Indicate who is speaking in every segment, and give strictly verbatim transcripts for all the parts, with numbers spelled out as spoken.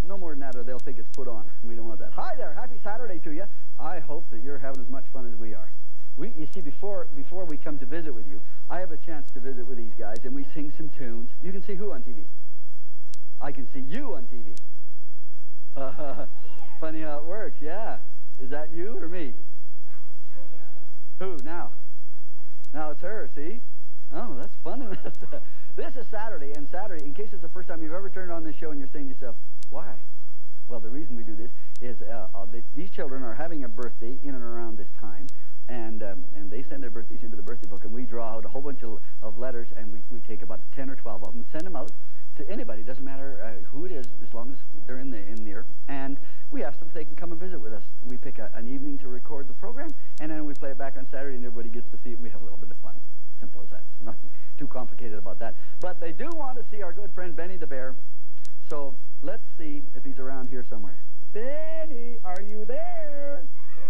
Speaker 1: no more than that, or they'll think it's put on. We don't want that. Hi there. Happy Saturday to you. I hope that you're having as much fun as we are. We, you see, before before we come to visit with you, I have a chance to visit with these guys, and we sing some tunes. You can see who on T V? I can see you on T V. Uh, funny how it works, yeah. Is that you or me? Who now? Now it's her, see? Oh, that's fun. This is Saturday, and Saturday, in case it's the first time you've ever turned on this show and you're saying to yourself, why? Well, the reason we do this is uh, uh, they, these children are having a birthday in and around this time, and um, and they send their birthdays into the birthday book, and we draw out a whole bunch of, of letters, and we, we take about ten or twelve of them and send them out to anybody. It doesn't matter uh, who it is, as long as they're in the in there. And we ask them if they can come and visit with us. We pick a, an evening to record the program, and then we play it back on Saturday, and everybody gets to see it. We have a little bit of fun. Simple as that. Nothing too complicated about that. But they do want to see our good friend Benny the Bear. So let's see if he's around here somewhere. Benny, are you there?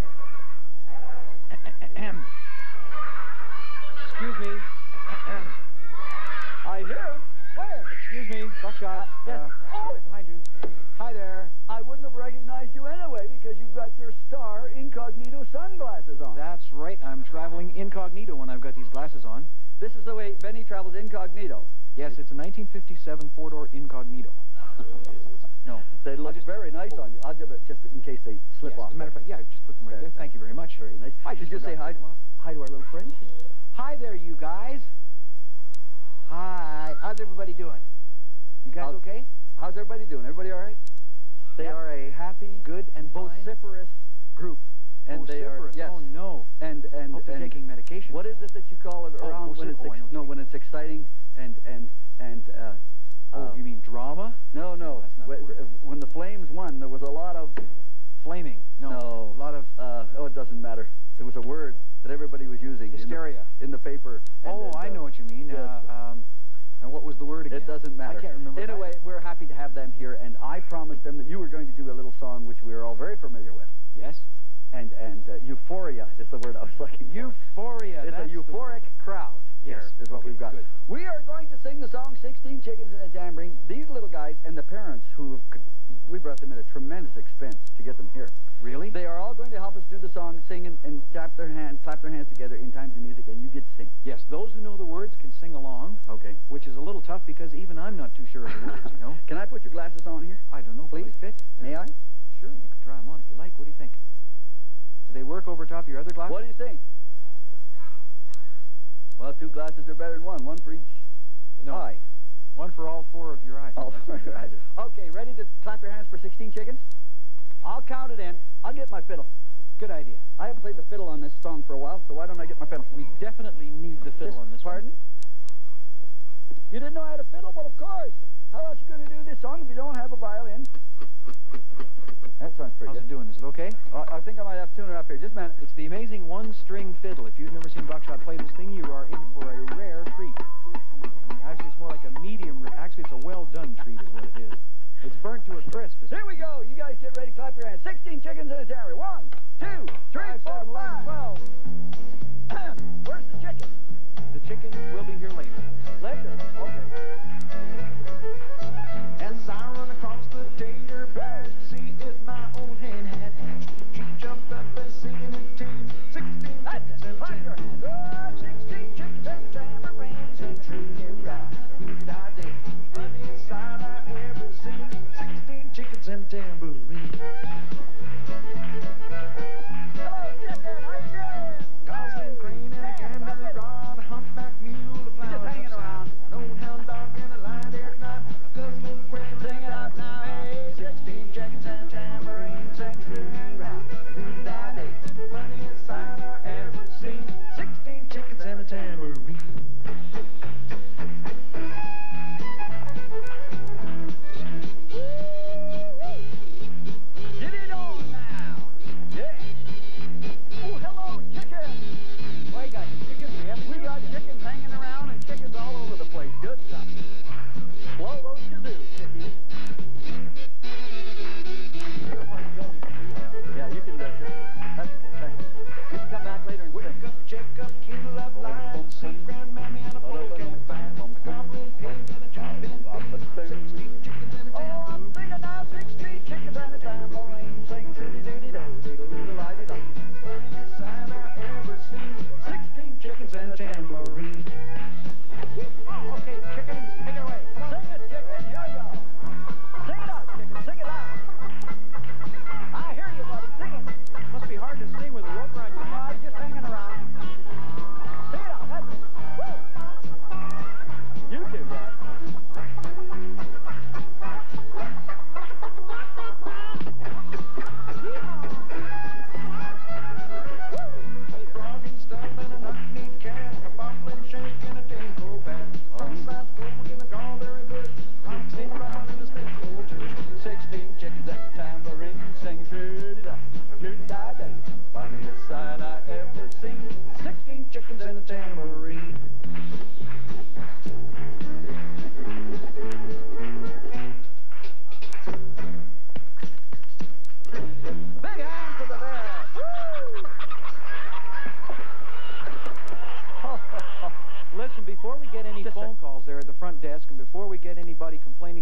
Speaker 2: Excuse me.
Speaker 1: I hear him. Where?
Speaker 2: Excuse me, Buckshot.
Speaker 1: Uh, yes.
Speaker 2: Uh,
Speaker 1: Oh!
Speaker 2: Right behind you. Hi there.
Speaker 1: I wouldn't have recognized you anyway because you've got your star incognito sunglasses on.
Speaker 2: That's right. I'm traveling incognito when I've got these glasses on.
Speaker 1: This is the way Benny travels incognito.
Speaker 2: Yes, it's a nineteen fifty-seven four-door incognito. No.
Speaker 1: They look
Speaker 2: just,
Speaker 1: very nice on you. I'll give it just in case they slip
Speaker 2: yes,
Speaker 1: off.
Speaker 2: As a matter of fact, yeah, just put them right
Speaker 1: There.
Speaker 2: there. Thank you very much.
Speaker 1: Very nice.
Speaker 2: I
Speaker 1: Should
Speaker 2: just
Speaker 1: you say
Speaker 2: forgot
Speaker 1: hi
Speaker 2: to
Speaker 1: to,
Speaker 2: take them off.
Speaker 1: hi to our little friends?
Speaker 2: Hi there, you guys. Hi. How's everybody doing? You guys
Speaker 1: How's,
Speaker 2: okay?
Speaker 1: How's everybody doing? Everybody all right? They
Speaker 2: Yep.
Speaker 1: are a happy,
Speaker 2: Good and fine.
Speaker 1: vociferous group. And they are,
Speaker 2: Vociferous.
Speaker 1: yes.
Speaker 2: Oh, no.
Speaker 1: And and
Speaker 2: Hope they're
Speaker 1: and
Speaker 2: taking medication.
Speaker 1: what is it that you call it
Speaker 2: Oh,
Speaker 1: around when
Speaker 2: vocif-
Speaker 1: it's
Speaker 2: oh, I
Speaker 1: ex
Speaker 2: know what
Speaker 1: no
Speaker 2: you
Speaker 1: when it's exciting and and and uh,
Speaker 2: Oh,
Speaker 1: uh,
Speaker 2: you mean drama?
Speaker 1: no no
Speaker 2: that's not the
Speaker 1: when,
Speaker 2: word.
Speaker 1: when the Flames won there was a lot of
Speaker 2: Flaming. No.
Speaker 1: No.
Speaker 2: A lot of
Speaker 1: uh, oh it doesn't matter. There was a word that everybody was using
Speaker 2: hysteria.
Speaker 1: in the, in the paper. And,
Speaker 2: Oh,
Speaker 1: and,
Speaker 2: I
Speaker 1: uh,
Speaker 2: know what you mean.
Speaker 1: yes.
Speaker 2: Uh, um, and what was the word again?
Speaker 1: It doesn't matter.
Speaker 2: I can't remember.
Speaker 1: Anyway,
Speaker 2: either.
Speaker 1: we're happy to have them here, and I promised them that you were going to do a little song which we are all very familiar with.
Speaker 2: Yes.
Speaker 1: And and uh, euphoria is the word I was looking for.
Speaker 2: Euphoria.
Speaker 1: It's
Speaker 2: that's
Speaker 1: a
Speaker 2: the
Speaker 1: euphoric
Speaker 2: word.
Speaker 1: crowd.
Speaker 2: Yes.
Speaker 1: Here is what
Speaker 2: Okay,
Speaker 1: we've got.
Speaker 2: good.
Speaker 1: We are going to sing the song sixteen Chickens and a Tambourine. These little guys and the parents who we brought them at a tremendous expense to get them here.
Speaker 2: Really?
Speaker 1: They are all going to help us do the song, sing and, and tap their hand, clap their hands together in times of music, and you get to sing.
Speaker 2: Yes. Those who know the words can sing along.
Speaker 1: Okay.
Speaker 2: Which is a little tough because even I'm not too sure of the words. You know.
Speaker 1: Can I put your glasses on here?
Speaker 2: I don't know. Will
Speaker 1: Please?
Speaker 2: they fit?
Speaker 1: May I?
Speaker 2: Sure. You can try them on if you like. What do you think? Do they work over top of your other glasses?
Speaker 1: What do you think? Well, two glasses are better than one. One for each
Speaker 2: No.
Speaker 1: eye.
Speaker 2: One for all four of your eyes.
Speaker 1: All
Speaker 2: That's
Speaker 1: four
Speaker 2: not
Speaker 1: of
Speaker 2: good
Speaker 1: your eyes.
Speaker 2: either.
Speaker 1: Okay, ready to clap your hands for sixteen chickens? I'll count it in. I'll get my fiddle.
Speaker 2: Good idea.
Speaker 1: I haven't played the fiddle on this song for a while, so why don't I get my fiddle?
Speaker 2: We definitely need the fiddle on this
Speaker 1: Pardon?
Speaker 2: one.
Speaker 1: You didn't know how to fiddle? Well, of course. How else are you going to do this song if you don't have a violin? That sounds pretty
Speaker 2: How's
Speaker 1: good.
Speaker 2: it doing? Is it okay?
Speaker 1: Uh, I think I might have to tune it up here. Just a minute.
Speaker 2: It's the amazing one-string fiddle. If you've never seen Buckshot play this thing, you are in for a rare treat. Actually, it's more like a medium. Actually, it's a well-done treat is what it is. It's burnt to a crisp.
Speaker 1: Here we go. You guys get ready. Clap your hands. sixteen chickens in a tambourine. One, two, three,
Speaker 2: Five,
Speaker 1: four,
Speaker 2: seven, eleven,
Speaker 1: five.
Speaker 2: twelve.
Speaker 1: Where's the chicken?
Speaker 2: The chicken will be here later.
Speaker 1: Later. Okay.
Speaker 3: As I run across the tater patch to see if my old hen had hatched, she jumped up and singing a tune. Sixteen
Speaker 1: That's
Speaker 3: chickens
Speaker 1: it.
Speaker 3: and
Speaker 1: Clap your hands.
Speaker 3: tambourines.
Speaker 1: Oh, sixteen chickens and tambourines.
Speaker 3: And truly right, who did I did? Funniest sight I ever seen. Sixteen chickens and tambourines.
Speaker 1: Hello, chicken. How you doing?
Speaker 3: Goslin crane and a gander rod, a humpback mule, a
Speaker 1: You just
Speaker 3: flower
Speaker 1: hang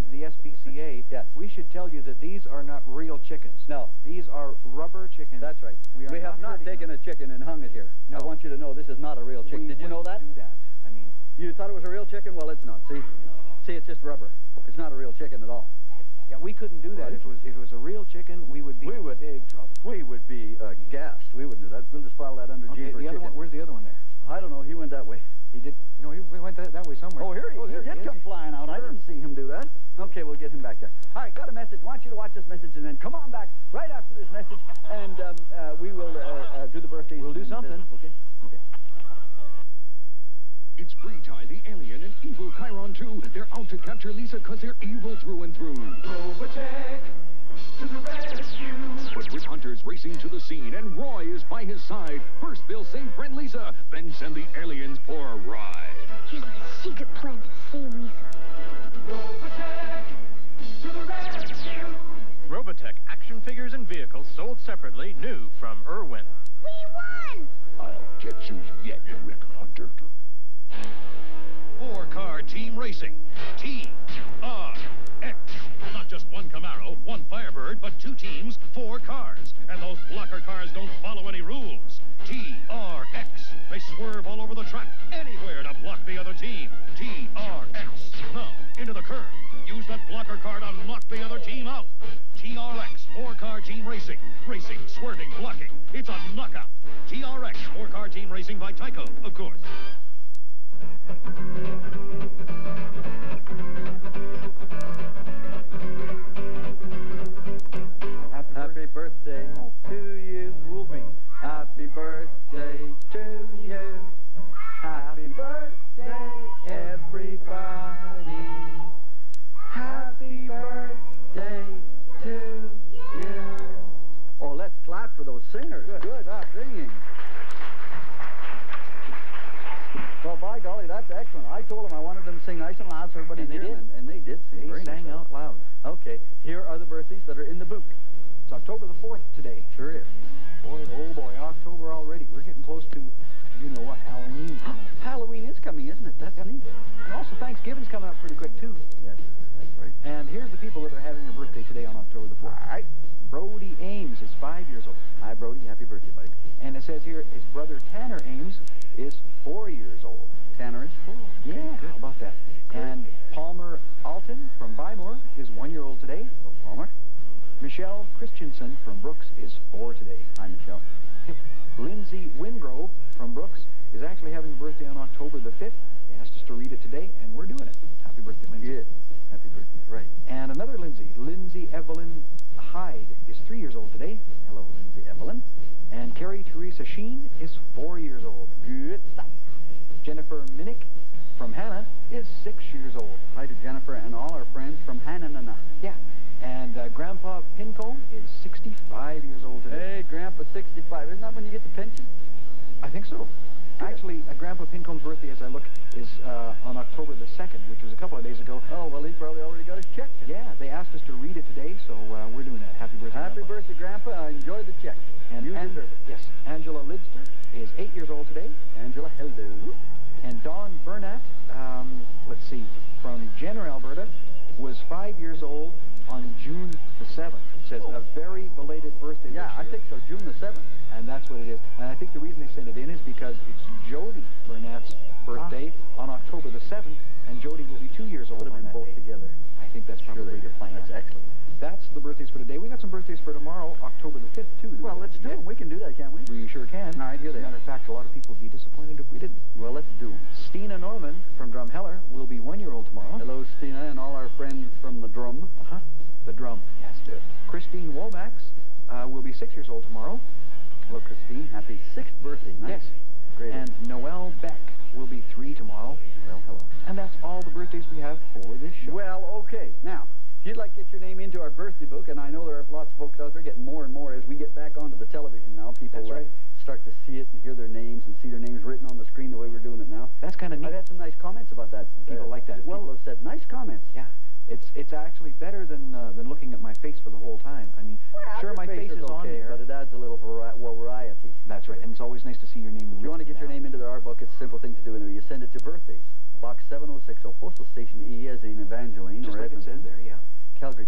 Speaker 2: according to the S P C A,
Speaker 1: Yes.
Speaker 2: we should tell you that these are not real chickens.
Speaker 1: No.
Speaker 2: These are rubber chickens.
Speaker 1: That's right.
Speaker 2: We, are
Speaker 1: We have not
Speaker 2: hurting
Speaker 1: taken
Speaker 2: them.
Speaker 1: a chicken and hung it here.
Speaker 2: No.
Speaker 1: I want you to know this is not a real chicken.
Speaker 2: We
Speaker 1: Did you know that?
Speaker 2: wouldn't do that. I mean,
Speaker 1: You thought it was a real chicken? Well, it's not. See? See, it's just rubber. It's not a real chicken at all.
Speaker 2: yeah, we couldn't do that.
Speaker 1: Right.
Speaker 2: If it was if it was a real chicken, we would be
Speaker 1: We would-
Speaker 2: in big trouble.
Speaker 1: We would be uh, gassed. We wouldn't do that. We'll just file that under
Speaker 2: Okay,
Speaker 1: G for
Speaker 2: the other
Speaker 1: chicken.
Speaker 2: one. Where's the other one there?
Speaker 1: I don't know. He went that way.
Speaker 2: He did. No, he we went that, that way somewhere.
Speaker 1: Oh, here he,
Speaker 2: oh,
Speaker 1: he
Speaker 2: there
Speaker 1: did
Speaker 2: is.
Speaker 1: come flying out. I didn't see him do that. Okay, we'll get him back there. All right, got a message. Want you to watch this message and then come on back right after this message, and um, uh, we will uh, uh, do the birthdays.
Speaker 2: We'll do
Speaker 1: and
Speaker 2: something.
Speaker 1: business. Okay. Okay.
Speaker 4: It's Breetie, the alien, and Evil Chiron two. They're out to capture Lisa because they're evil through and through.
Speaker 3: Robotech to the rescue.
Speaker 4: But with hunters racing to the scene and Roy is by his side, first they'll save friend Lisa, then send the aliens for a ride.
Speaker 5: Here's my secret plan to save Lisa.
Speaker 3: Robotech to the rescue.
Speaker 6: Robotech action figures and vehicles sold separately, new from Irwin.
Speaker 5: We won!
Speaker 4: I'll get you yet, Rick Hunter.
Speaker 7: Four-car team racing. T R X. Not just one Camaro, one Firebird, but two teams, four cars. And those blocker cars don't follow any rules. T R X. They swerve all over the track, anywhere to block the other team. T R X. Now, into the curve. Use that blocker car to knock the other team out. T R X, four-car team racing. Racing, swerving, blocking. It's a knockout. T R X, four-car team racing by Tyco, of course.
Speaker 2: Happy,
Speaker 1: Happy birthday
Speaker 2: Oh.
Speaker 1: to you.
Speaker 2: Fooled me.
Speaker 1: Happy birthday to you. Happy birthday, everybody. Happy birthday to you. Oh, let's clap for those singers.
Speaker 2: Good.
Speaker 1: Good ah, singing. Well, by golly, that's excellent. I told them I wanted them to sing nice and loud so everybody
Speaker 2: And they
Speaker 1: hear
Speaker 2: did.
Speaker 1: them, and, and they did sing
Speaker 2: They
Speaker 1: very
Speaker 2: sang
Speaker 1: nice.
Speaker 2: out loud.
Speaker 1: Okay, here are the birthdays that are in the book.
Speaker 2: It's October the fourth today.
Speaker 1: Sure is.
Speaker 2: Boy, oh boy, October already. We're getting close to, you know what, Halloween.
Speaker 1: Halloween is coming, isn't it? That's
Speaker 2: Yep.
Speaker 1: neat.
Speaker 2: And also Thanksgiving's coming up pretty quick, too.
Speaker 1: Yes, that's right.
Speaker 2: And here's the people that are having their birthday today on October the fourth.
Speaker 1: All right.
Speaker 2: Brody Ames is five years old.
Speaker 1: Hi, Brody. Happy birthday, buddy.
Speaker 2: And it says here his brother Tanner Ames is four years old.
Speaker 1: Tanner is four.
Speaker 2: Yeah, how about that? And Palmer Alton from Bymore is one year old today.
Speaker 1: Hello, Palmer.
Speaker 2: Michelle Christensen from Brooks is four today.
Speaker 1: Hi, Michelle.
Speaker 2: Lindsay Wingrove from Brooks is actually having a birthday on October the fifth. They asked us to read it today, and we're doing it. Happy birthday, Lindsay.
Speaker 1: Yes. Happy birthday is right.
Speaker 2: And another Lindsay, Lindsay Evelyn Hyde, is three years old today.
Speaker 1: Hello, Lindsay Evelyn.
Speaker 2: And Carrie Teresa Sheen is four years old.
Speaker 1: Good stuff.
Speaker 2: Jennifer Minnick from Hannah is six years old.
Speaker 1: Hi to Jennifer and all our friends from Hananana.
Speaker 2: Yeah. And uh, Grandpa Pincombe is sixty-five years old today.
Speaker 1: Hey, Grandpa, sixty-five. Isn't that when you get the pension?
Speaker 2: I think so. Actually, uh, Grandpa Pincombe's birthday, as I look, is uh, on October the second, which was a couple of days ago.
Speaker 1: Oh, well, he's probably already got his check.
Speaker 2: Yeah, they asked us to read it today, so uh, we're doing that. Happy birthday,
Speaker 1: Happy
Speaker 2: Grandpa.
Speaker 1: birthday, Grandpa. I enjoy the check.
Speaker 2: And,
Speaker 1: you
Speaker 2: and
Speaker 1: deserve it.
Speaker 2: Yes, Angela Lidster is eight years old today.
Speaker 1: Angela, hello.
Speaker 2: And Dawn Burnett, um, let's see, from Jenner, Alberta, was five years old on June the seventh. It says a very belated birthday
Speaker 1: Yeah,
Speaker 2: this
Speaker 1: I
Speaker 2: year.
Speaker 1: think so. June the seventh.
Speaker 2: And that's what it is. And I think the reason they sent it in is because it's Jody Burnett's birthday on October the seventh, and Jody will be two years old
Speaker 1: Would have
Speaker 2: on
Speaker 1: been
Speaker 2: that
Speaker 1: both
Speaker 2: day.
Speaker 1: together.
Speaker 2: I think that's
Speaker 1: Sure
Speaker 2: probably
Speaker 1: they
Speaker 2: the
Speaker 1: did.
Speaker 2: plan.
Speaker 1: That's excellent.
Speaker 2: That's the birthdays for today. We got some birthdays for tomorrow, October the fifth, too. that we
Speaker 1: Well,
Speaker 2: gotta
Speaker 1: let's do
Speaker 2: get.
Speaker 1: them. We can do that, can't we?
Speaker 2: We sure can.
Speaker 1: All right, here
Speaker 2: As
Speaker 1: they
Speaker 2: a matter
Speaker 1: are.
Speaker 2: of fact, a lot of people would be disappointed if we didn't.
Speaker 1: Well, let's do them.
Speaker 2: Stina Norman from Drumheller will be one year old tomorrow.
Speaker 1: Hello, Stina, and all our friends from the drum.
Speaker 2: Uh-huh. The drum, yes.
Speaker 1: Yes.
Speaker 2: Christine Womax uh, will be six years old tomorrow.
Speaker 1: Hello, Christine. Happy sixth birthday. Nice.
Speaker 2: Yes.
Speaker 1: Great.
Speaker 2: And Noelle Beck will be three tomorrow.
Speaker 1: well, hello.
Speaker 2: And that's all the birthdays we have for this show.
Speaker 1: Well, okay. Now, if you'd like to get your name into our birthday book, and I know there are lots of folks out there getting more and more as we get back onto the television now. People
Speaker 2: That's
Speaker 1: uh,
Speaker 2: right.
Speaker 1: start to see it and hear their names and see their names written on the screen the way we're doing it now.
Speaker 2: That's kind of neat.
Speaker 1: I've had some nice comments about that.
Speaker 2: People like that.
Speaker 1: People
Speaker 2: Well-
Speaker 1: have said nice comments.
Speaker 2: Yeah. It's it's actually better than uh, than looking at my face for the whole time. I mean,
Speaker 1: Well,
Speaker 2: sure,
Speaker 1: your
Speaker 2: my face, is
Speaker 1: okay,
Speaker 2: on there.
Speaker 1: but it adds a little vari variety.
Speaker 2: That's right. And it's always nice to see your name.
Speaker 1: If you want to get your name into our book, it's a simple thing to do. And you send it to birthdays, Box seven oh six oh, Postal Station E, as in Evangeline,
Speaker 2: Just
Speaker 1: or
Speaker 2: like it
Speaker 1: Edmonton.
Speaker 2: says there.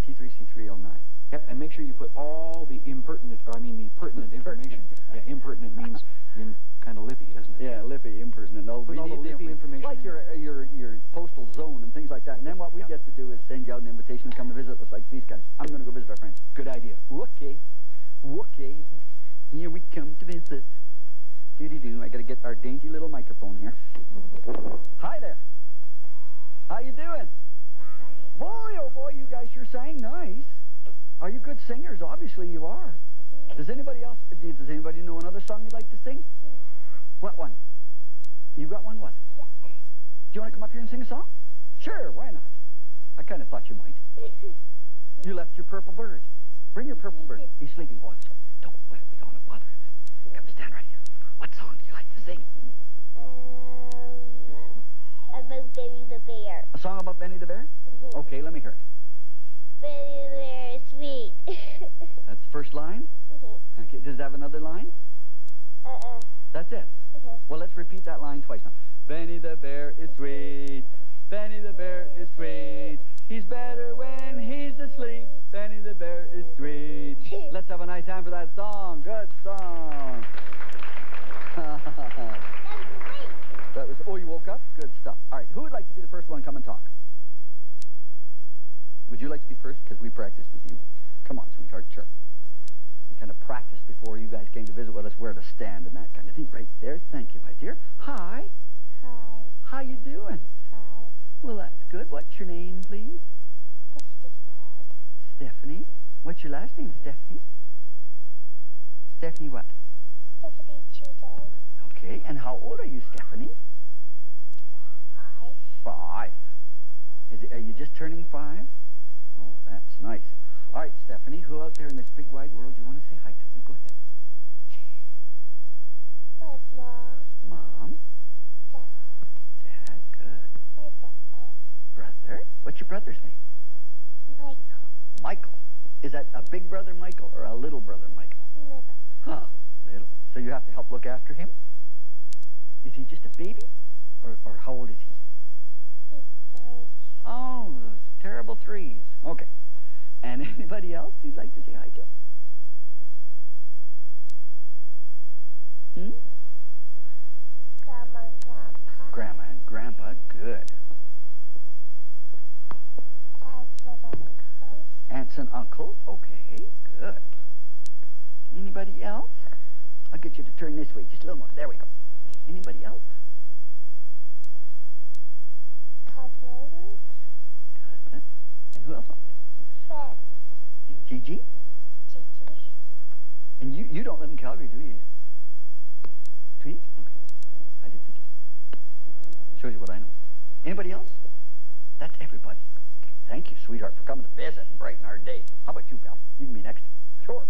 Speaker 1: T three C three oh nine.
Speaker 2: Yep, and make sure you put all the impertinent, or I mean the pertinent information. Yeah, impertinent means you're kind of lippy, doesn't it?
Speaker 1: Yeah, lippy, impertinent. No,
Speaker 2: Put
Speaker 1: we
Speaker 2: all
Speaker 1: need
Speaker 2: the lippy information
Speaker 1: Like
Speaker 2: in
Speaker 1: your, uh, your, your postal zone and things like that. And then what we
Speaker 2: Yep.
Speaker 1: get to do is send you out an invitation to come to visit us like these guys. I'm going to go visit our friends.
Speaker 2: Good idea.
Speaker 1: Okay. Okay. Here we come to visit. Do-do-do. I got to get our dainty little microphone here. Hi there. How you doing? Boy, oh boy, you guys sure sang nice. Are you good singers? Obviously you are. Does anybody else, does anybody know another song you'd like to sing?
Speaker 5: Yeah.
Speaker 1: What one? You got one what?
Speaker 5: Yeah.
Speaker 1: Do you want to come up here and sing a song? Sure, why not? I kind of thought you might. You left your purple bird. Bring your purple bird. He's sleeping. Oh, I'm sorry. Don't, wait, we don't want to bother him. Come stand right here. What song do you like to sing?
Speaker 5: Um, about Benny the Bear.
Speaker 1: A song about Benny the Bear?
Speaker 5: Mhm.
Speaker 1: Okay, let me hear it.
Speaker 5: Benny the Bear is sweet.
Speaker 1: That's the first line.
Speaker 5: Mhm.
Speaker 1: Okay, does it have another line?
Speaker 5: Uh-uh.
Speaker 1: That's it.
Speaker 5: Mhm.
Speaker 1: Well, let's repeat that line twice now. Benny the Bear is sweet. Benny the Bear is sweet. He's better when he's asleep. Benny the Bear is sweet. Let's have a nice hand for that song. Good song. That was, oh, you woke up? Good stuff. All right, who would like to be the first one to come and talk? Would you like to be first? Because we practiced with you. Come on, sweetheart, sure. We kind of practiced before you guys came to visit with us where to stand and that kind of thing. Right there. Thank you, my dear. Hi.
Speaker 5: Hi.
Speaker 1: How you doing?
Speaker 5: Hi.
Speaker 1: Well, that's good. What's your name, please? Stephanie. What's your last name, Stephanie? Stephanie what?
Speaker 5: Stephanie Trudeau.
Speaker 1: Okay, and how old are you, Stephanie?
Speaker 5: Five.
Speaker 1: Five. Is it, are you just turning five? Oh, that's nice. All right, Stephanie, who out there in this big wide world do you want to say hi to? Go ahead.
Speaker 5: My mom.
Speaker 1: Mom?
Speaker 5: Dad.
Speaker 1: Dad, good.
Speaker 5: My brother.
Speaker 1: Brother? What's your brother's name?
Speaker 5: Michael.
Speaker 1: Michael. Is that a big brother Michael or a little brother Michael?
Speaker 5: Little.
Speaker 1: Huh, little. So you have to help look after him? Is he just a baby? Or, or how old is he?
Speaker 5: He's three.
Speaker 1: Oh, those terrible threes. Okay. And anybody else you'd like to say hi to? Hmm?
Speaker 5: Grandma and Grandpa.
Speaker 1: Grandma and Grandpa, good.
Speaker 5: Aunts and uncles.
Speaker 1: Aunts and uncles, okay, good. Anybody else? I'll get you to turn this way, just a little more. There we go. Anybody else?
Speaker 5: Cousins.
Speaker 1: Cousin. And who else?
Speaker 5: Friends.
Speaker 1: And Gigi?
Speaker 5: Gigi.
Speaker 1: And you, you don't live in Calgary, do you? Do you? Okay. I didn't think you did. Shows you what I know. Anybody else? That's everybody. Okay. Thank you, sweetheart, for coming to visit and brighten our day. How about you, pal? You can be next. Sure.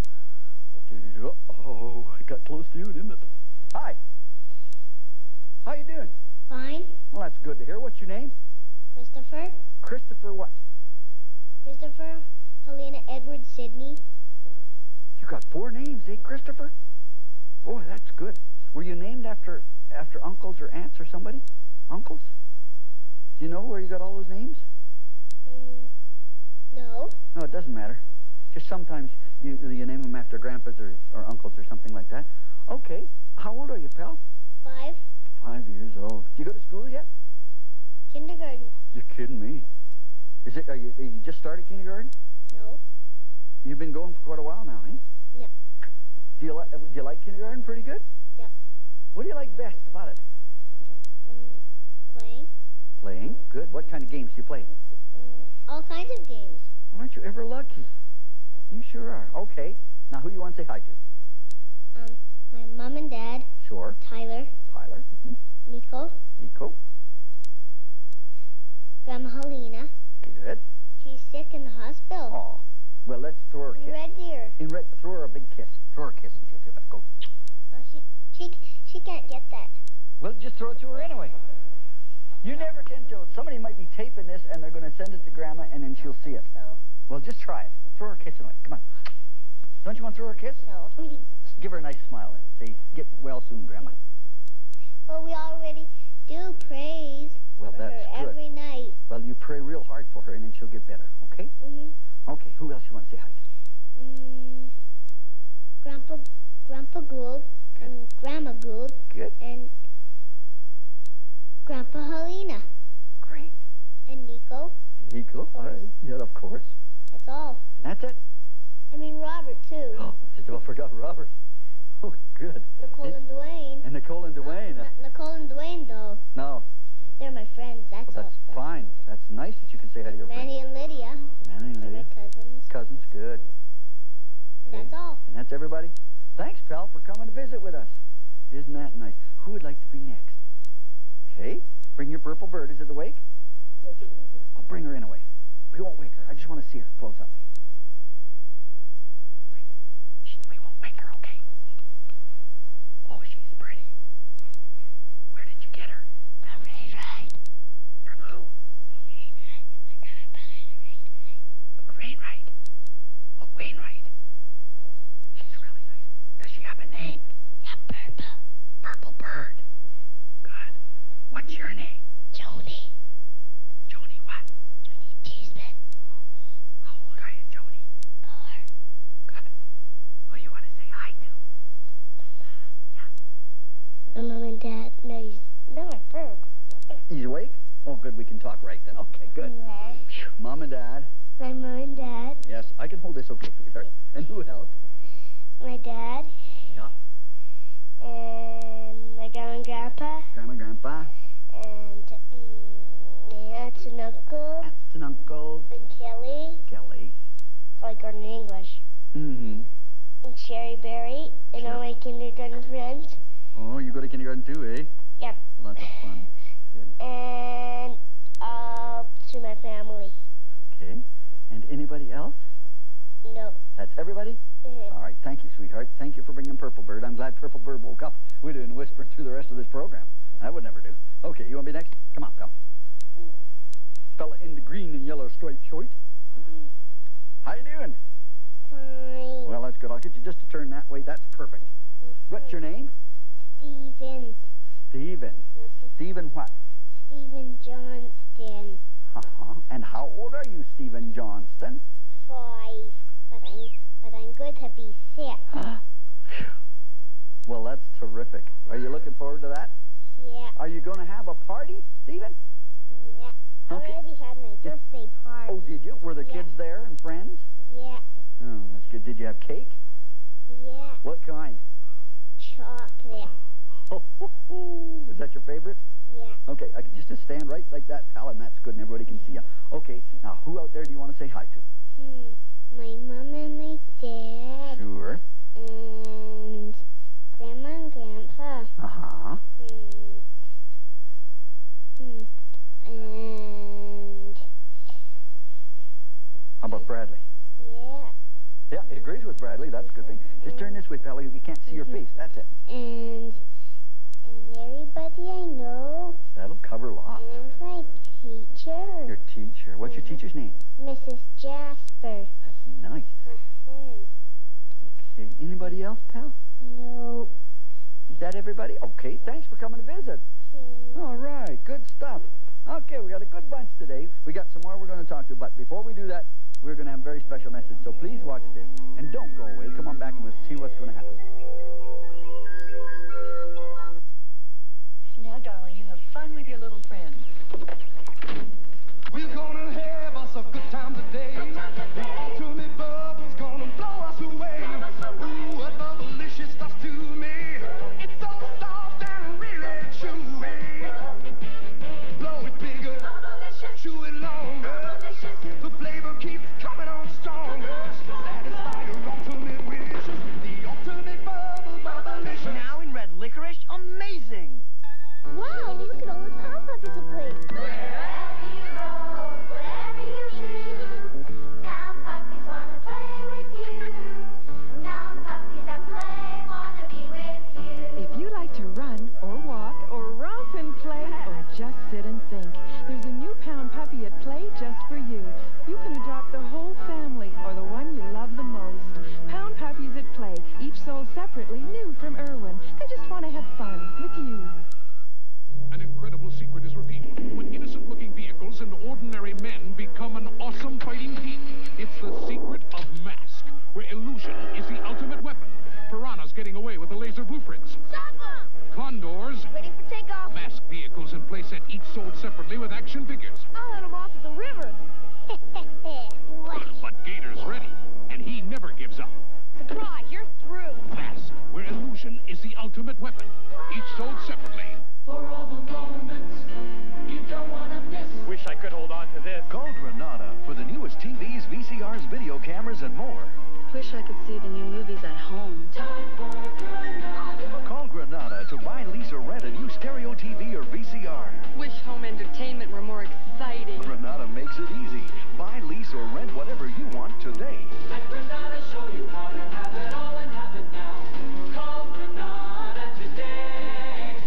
Speaker 1: Oh, it got close to you, didn't it? Hi. How you doing?
Speaker 5: Fine.
Speaker 1: Well, that's good to hear. What's your name?
Speaker 5: Christopher.
Speaker 1: Christopher what?
Speaker 5: Christopher. Helena Edward Sydney.
Speaker 1: You got four names, eh, Christopher? Boy, that's good. Were you named after after uncles or aunts or somebody? Uncles? Do you know where you got all those names?
Speaker 5: Mm, no.
Speaker 1: No, it doesn't matter. Just sometimes you you name them after grandpas or, or uncles or something like that. Okay. How old are you, pal?
Speaker 5: Five.
Speaker 1: Five years old. Do you go to school yet?
Speaker 5: Kindergarten.
Speaker 1: You're kidding me. Is it? Are you, are you just started kindergarten?
Speaker 5: No.
Speaker 1: You've been going for quite a while now, eh?
Speaker 5: Yeah.
Speaker 1: Do you like? Do you like kindergarten pretty good?
Speaker 5: Yeah.
Speaker 1: What do you like best about it?
Speaker 5: Mm, playing.
Speaker 1: Playing. Good. What kind of games do you play?
Speaker 5: Mm, all kinds of games.
Speaker 1: Well, aren't you ever lucky? You sure are. Okay. Now, who you want to say hi to?
Speaker 5: Um, my mom and dad.
Speaker 1: Sure.
Speaker 5: Tyler.
Speaker 1: Tyler. Mm-hmm.
Speaker 5: Nico.
Speaker 1: Nico.
Speaker 5: Grandma Helena.
Speaker 1: Good.
Speaker 5: She's sick in the hospital.
Speaker 1: Oh. Well, let's throw her a kiss.
Speaker 5: Red Deer.
Speaker 1: In red, throw her a big kiss. Throw her a kiss and she'll feel better. Go.
Speaker 5: Oh, she, she, she can't get that.
Speaker 1: Well, just throw it to her anyway. You never can tell. Somebody might be taping this and they're going to send it to Grandma and then she'll see it.
Speaker 5: So.
Speaker 1: Well, just try it. Throw her a kiss anyway. Come on. Don't you want to throw her a kiss?
Speaker 5: No.
Speaker 1: Just give her a nice smile and say, get well soon, Grandma.
Speaker 5: Well, we already do praise
Speaker 1: Well,
Speaker 5: for
Speaker 1: that's
Speaker 5: her
Speaker 1: good.
Speaker 5: every night.
Speaker 1: Well, you pray real hard for her, and then she'll get better, okay?
Speaker 5: Mm-hmm.
Speaker 1: Okay, who else you want to say hi to?
Speaker 5: Mm, Grandpa, Grandpa Gould,
Speaker 1: Good.
Speaker 5: and Grandma Gould,
Speaker 1: Good.
Speaker 5: and Grandpa Helena,
Speaker 1: Great.
Speaker 5: and Nico.
Speaker 1: Nico? All
Speaker 5: course.
Speaker 1: right. Yeah, of course.
Speaker 5: That's all.
Speaker 1: And that's it?
Speaker 5: I mean Robert too.
Speaker 1: Oh, just about forgot Robert. Oh, good.
Speaker 5: Nicole and Dwayne.
Speaker 1: And Nicole and
Speaker 5: No,
Speaker 1: Dwayne.
Speaker 5: not Nicole and Dwayne though.
Speaker 1: No.
Speaker 5: They're my friends. That's
Speaker 1: Well, that's
Speaker 5: all.
Speaker 1: fine. That's nice that you can say hi to your friends.
Speaker 5: Manny and Lydia.
Speaker 1: Manny and
Speaker 5: They're
Speaker 1: Lydia.
Speaker 5: my cousins.
Speaker 1: Cousins, good. Okay.
Speaker 5: That's all.
Speaker 1: And that's everybody? Thanks, pal, for coming to visit with us. Isn't that nice? Who would like to be next? Okay. Bring your purple bird. Is it awake? I'll bring her in away. We won't wake her. I just want to see her close up. Bring her. Shh, we won't wake her, okay? Oh, she's pretty. Where did you get her? From Wainwright. From who? Wainwright. Oh, Wainwright. Oh, she's really nice. Does she have a name? Yeah, Purple. Purple bird. Good. What's your name?
Speaker 5: Joni.
Speaker 1: Joni what?
Speaker 5: Joni Cheeseman.
Speaker 1: How old are you, Joni?
Speaker 5: Four.
Speaker 1: Good. Who do you want to say hi to?
Speaker 5: My mom and dad. No, he's not my bird.
Speaker 1: He's awake? Oh, good. We can talk right then. Okay, good.
Speaker 5: Yeah.
Speaker 1: Phew. Mom and Dad.
Speaker 5: My mom and dad.
Speaker 1: Yes, I can hold this okay, sweetheart. And who else?
Speaker 5: My dad.
Speaker 1: Yeah.
Speaker 5: And my grandma and grandpa.
Speaker 1: Grandma, Grandpa.
Speaker 5: And mm, my aunts and uncle.
Speaker 1: Aunts and uncles.
Speaker 5: And Kelly.
Speaker 1: Kelly.
Speaker 5: I like learning English.
Speaker 1: Mm-hmm.
Speaker 5: And Sherry Berry. And
Speaker 1: Sure.
Speaker 5: all my kindergarten friends.
Speaker 1: Oh, you go to kindergarten too, eh?
Speaker 5: Yep.
Speaker 1: Lots of fun. Good.
Speaker 5: And all to my family.
Speaker 1: Okay. And anybody else?
Speaker 5: No.
Speaker 1: That's everybody?
Speaker 5: Mhm.
Speaker 1: All right. Thank you, sweetheart. Thank you for bringing Purple Bird. I'm glad Purple Bird woke up. We'd have been whispering through the rest of this program. I would never do. Okay, you want to be next? Come on, pal. Fella in the green and yellow striped shirt. How you doing?
Speaker 5: Fine.
Speaker 1: Well, that's good. I'll get you just to turn that way. That's perfect. What's your name?
Speaker 5: Stephen.
Speaker 1: Stephen. Stephen what?
Speaker 5: Stephen Johnston.
Speaker 1: Uh-huh. And how old are you, Stephen Johnston?
Speaker 5: Five. But I'm, but I'm good to be six.
Speaker 1: Well, that's terrific. Are you looking forward to that?
Speaker 5: Yeah.
Speaker 1: Are you going to have a party, Stephen?
Speaker 5: Yeah. I
Speaker 1: Okay.
Speaker 5: already had my birthday party.
Speaker 1: Oh, did you? Were the
Speaker 5: Yeah.
Speaker 1: kids there and friends?
Speaker 5: Yeah.
Speaker 1: Oh, that's good. Did you have cake?
Speaker 5: Yeah.
Speaker 1: What kind?
Speaker 5: Chocolate.
Speaker 1: Is that your favorite?
Speaker 5: Yeah.
Speaker 1: Okay, I can just to stand right like that, pal, and that's good, and everybody can see you. Okay, now who out there do you want to say hi to?
Speaker 5: Hmm. My mom and my dad.
Speaker 1: Sure.
Speaker 5: And grandma and grandpa.
Speaker 1: Uh-huh.
Speaker 5: Hmm. Hmm. And
Speaker 1: How about Bradley?
Speaker 5: yeah.
Speaker 1: Yeah, he agrees with Bradley. That's a good thing. Just turn this way, pal. You can't see your face. That's it.
Speaker 5: And and everybody I know.
Speaker 1: That'll cover lots.
Speaker 5: And my teacher.
Speaker 1: Your teacher. What's your
Speaker 5: Mhm.
Speaker 1: teacher's name?
Speaker 5: Missus Jasper.
Speaker 1: That's nice.
Speaker 5: Hmm.
Speaker 1: Okay, anybody else, pal?
Speaker 5: No.
Speaker 1: Is that everybody? Okay, thanks for coming to visit.
Speaker 5: Hmm.
Speaker 1: All right, good stuff. Okay, we got a good bunch today. We got some more we're going to talk to, but before we do that, we're going to have a very special message. So please watch this, and don't go away. Come on back and we'll see what's going to happen.
Speaker 8: Now, darling, you have fun with your little friends.
Speaker 3: We're gonna have us a good time today. The ultimate bubble's gonna blow us away. Ooh, what bubblicious stuff to me. It's so soft and really chewy. Blow it bigger, chew it longer. The flavor keeps coming on stronger. Satisfy your ultimate wishes. The ultimate bubble, bubblicious.
Speaker 9: Now in red licorice, amazing!
Speaker 5: Wow, look at all the Power Puppies to play.
Speaker 7: illusion is the ultimate weapon. Piranhas getting away with the laser blueprints. Condors,
Speaker 5: Ready for takeoff.
Speaker 7: masked vehicles in playset, each sold separately with action figures.
Speaker 5: I'll let him off at the river. Splash.
Speaker 7: But Gator's ready, and he never gives up.
Speaker 5: Surprise, you're through.
Speaker 7: Mask, where illusion is the ultimate weapon, each sold separately.
Speaker 3: For all the moments you don't want to miss.
Speaker 6: Wish I could hold on to this.
Speaker 9: Call Granada for the newest T Vs, V C Rs, video cameras, and more.
Speaker 8: Wish I could see the new movies at home.
Speaker 3: Time for Granada.
Speaker 9: Call Granada to buy, lease, or rent a new stereo T V or V C R.
Speaker 8: Wish home entertainment were more exciting.
Speaker 9: Granada makes it easy. Buy, lease, or rent whatever you want today.
Speaker 3: Let Granada show you how to have it all and have it now. Call Granada today.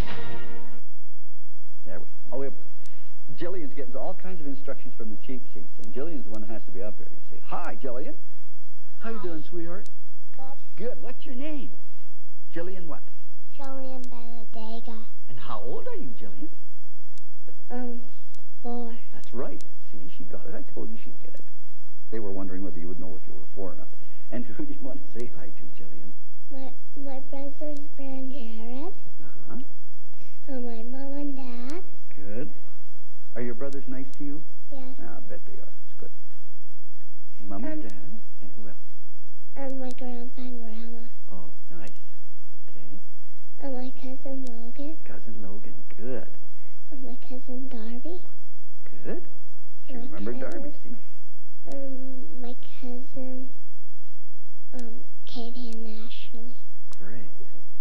Speaker 1: There we Oh, we Jillian's getting all kinds of instructions from the cheap seats, and Jillian's the one that has to be up there, you see. Hi, Jillian. How you doing, sweetheart?
Speaker 5: Good.
Speaker 1: Good. What's your name? Jillian what?
Speaker 5: Jillian Benedega.
Speaker 1: And how old are you, Jillian?
Speaker 5: Um, four.
Speaker 1: That's right. See, she got it. I told you she'd get it. They were wondering whether you would know if you were four or not. And who do you want to say hi to, Jillian?
Speaker 5: My my brother's brand Jared.
Speaker 1: Uh-huh.
Speaker 5: And my mom and dad.
Speaker 1: Good. Are your brothers nice to you?
Speaker 5: Yes.
Speaker 1: Ah, I bet they are. It's good. Mom and
Speaker 5: Um,
Speaker 1: Dad. And who else?
Speaker 5: And my grandpa and grandma.
Speaker 1: Oh, nice. Okay.
Speaker 5: And my cousin Logan.
Speaker 1: Cousin Logan. Good.
Speaker 5: And my cousin Darby.
Speaker 1: Good. She
Speaker 5: My
Speaker 1: remembered Darby,
Speaker 5: cousin.
Speaker 1: see?
Speaker 5: Um, my cousin, um, Katie and Ashley.
Speaker 1: Great.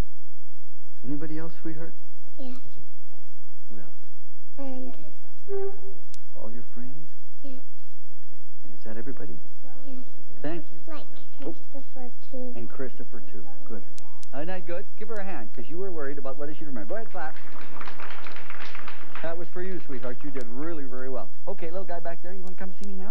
Speaker 1: Anybody else, sweetheart?
Speaker 5: Yes.
Speaker 1: Who else?
Speaker 5: And,
Speaker 1: All your friends?
Speaker 5: yeah,
Speaker 1: And is that everybody?
Speaker 5: yes.
Speaker 1: Thank you.
Speaker 5: Like Christopher, too.
Speaker 1: And Christopher, too. Good. Isn't that good? Give her a hand, because you were worried about whether she'd remember. Go ahead, clap. That was for you, sweetheart. You did really, very well. Okay, little guy back there, you want to come see me now?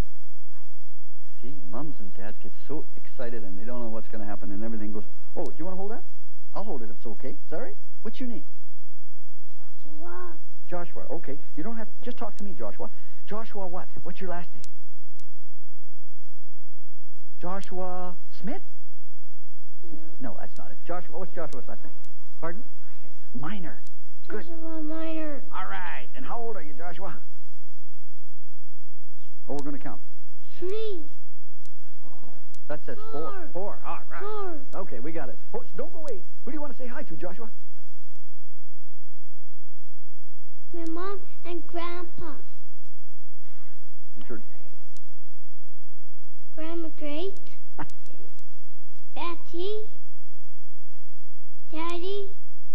Speaker 1: See, mums and dads get so excited and they don't know what's going to happen and everything goes, oh, do you want to hold that? I'll hold it if it's okay. Is that all right? What's your name?
Speaker 5: Joshua.
Speaker 1: Joshua. Okay. You don't have to, just talk to me, Joshua. Joshua what? What's your last name? Joshua Smith? No, that's not it. Joshua, what's Joshua's last name? Pardon? Minor. Good.
Speaker 5: Joshua Minor.
Speaker 1: All right. And how old are you, Joshua? Oh, we're going to count.
Speaker 5: Three.
Speaker 1: That says four.
Speaker 5: Four.
Speaker 1: Four. All right.
Speaker 5: Four.
Speaker 1: Okay, we got it. Oh, don't go away. Who do you want to say hi to, Joshua?
Speaker 5: My mom and grandpa.
Speaker 1: I'm sure.
Speaker 5: Grandma Great. Betty. Daddy.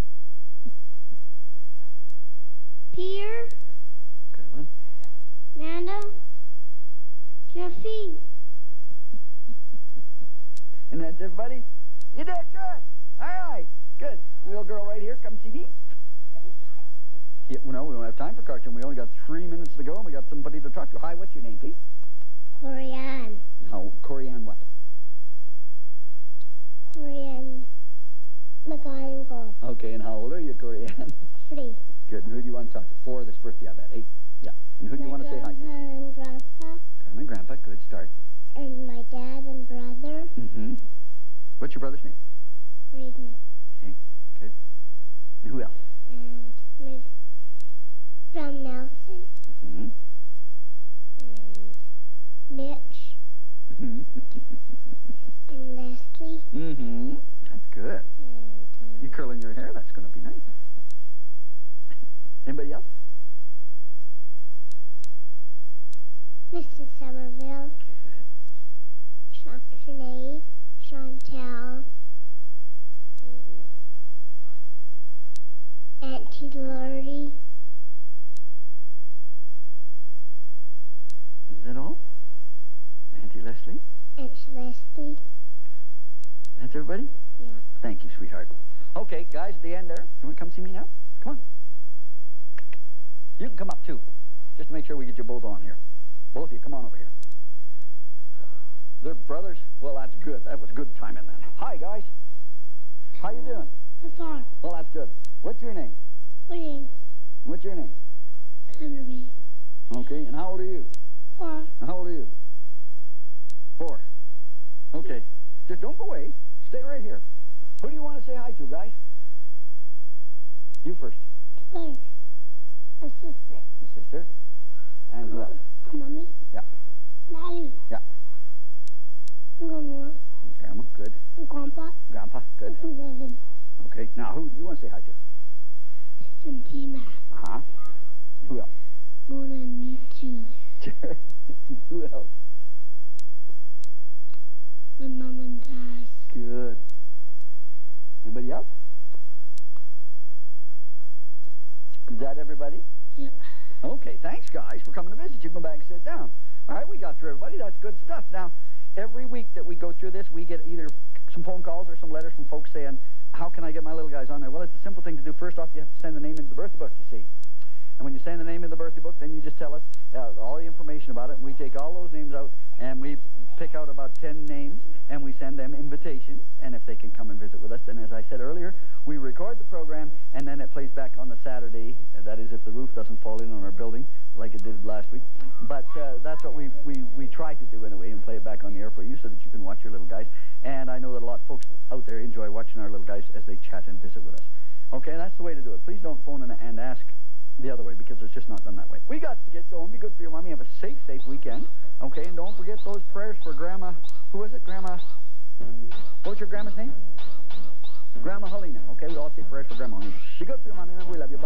Speaker 5: Peter.
Speaker 1: Good one.
Speaker 5: Nanda. Jeffy.
Speaker 1: And that's everybody. You did good. All right. Good. Little girl right here, come see me. Yeah, well, no, we don't have time for cartoon. We only got three minutes to go, and we got somebody to talk to. Hi, what's your name, please?
Speaker 5: Corianne.
Speaker 1: How? Corianne what?
Speaker 5: Corianne McGonagall.
Speaker 1: Okay, and how old are you, Corianne?
Speaker 5: Three.
Speaker 1: Good. And who do you want to talk to? For this birthday, I bet. Eight? Yeah. And who do you want to say hi
Speaker 5: My
Speaker 1: to?
Speaker 5: grandpa and grandpa.
Speaker 1: Grandma and Grandpa. Good start.
Speaker 5: And my dad and brother.
Speaker 1: Mm-hmm. What's your brother's name?
Speaker 5: Braden.
Speaker 1: Okay, good. And who else?
Speaker 5: And my Brown Nelson.
Speaker 1: Mm-hmm.
Speaker 5: And Mitch.
Speaker 1: Mm-hmm.
Speaker 5: And Leslie.
Speaker 1: Mm-hmm. That's good.
Speaker 5: And um,
Speaker 1: You curling your hair? That's going to be nice. Anybody else?
Speaker 5: Missus Somerville.
Speaker 1: Good.
Speaker 5: Sean Sinead. Chantel. Auntie Lori.
Speaker 1: Is that all? Auntie Leslie?
Speaker 5: Aunt Leslie.
Speaker 1: That's everybody?
Speaker 5: Yeah.
Speaker 1: Thank you, sweetheart. Okay, guys, at the end there, you want to come see me now? Come on. You can come up, too, just to make sure we get you both on here. Both of you, come on over here. They're brothers? Well, that's good. That was good timing then. Hi, guys. How you doing?
Speaker 5: I'm fine.
Speaker 1: Well, that's good. What's your name?
Speaker 5: Williams.
Speaker 1: What's your name?
Speaker 5: Henry.
Speaker 1: Okay, and how old are you?
Speaker 5: Four.
Speaker 1: How old are you? Four. Okay. Just don't Don't go away. Stay right here. Who do you want to say hi to, guys? You first.
Speaker 5: Twins. A sister.
Speaker 1: Your sister. And who else?
Speaker 5: Mommy.
Speaker 1: Yeah.
Speaker 5: Daddy.
Speaker 1: Yeah.
Speaker 5: Grandma.
Speaker 1: Grandma, good.
Speaker 5: Grandpa.
Speaker 1: Grandpa, good.
Speaker 5: Nevin.
Speaker 1: Okay, now who do you want to say hi to?
Speaker 5: Some Tina.
Speaker 1: Uh-huh. Who else?
Speaker 5: Mona and me too.
Speaker 1: Sure. Who else?
Speaker 5: My mom and dad.
Speaker 1: Good. Anybody else? Is that everybody?
Speaker 5: Yeah.
Speaker 1: Okay, thanks, guys, for coming to visit. You can go back and sit down. All right, we got through everybody. That's good stuff. Now, every week that we go through this, we get either some phone calls or some letters from folks saying, how can I get my little guys on there? Well, it's a simple thing to do. First off, you have to send the name into the birthday book, you see. And when you send the name in the birthday book, then you just tell us uh, all the information about it. And we take all those names out, and we pick out about ten names, and we send them invitations. And if they can come and visit with us, then as I said earlier, we record the program, and then it plays back on the Saturday. Uh, that is, if the roof doesn't fall in on our building, like it did last week. But uh, that's what we, we, we try to do anyway, and play it back on the air for you so that you can watch your little guys. And I know that a lot of folks out there enjoy watching our little guys as they chat and visit with us. Okay, that's the way to do it. Please don't phone in and ask the other way, because it's just not done that way. We got to get going. Be good for your mommy. Have a safe, safe weekend. Okay, and don't forget those prayers for Grandma. Who was it? Grandma. What was your grandma's name? Grandma Helena. Okay, we all say prayers for Grandma Helena. Be good for your mommy, and we love you. Bye.